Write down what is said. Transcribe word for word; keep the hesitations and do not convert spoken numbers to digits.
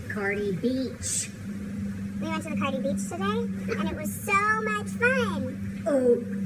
Cardi Beach. We went to the Cardi Beach today, and it was so much fun. Oh,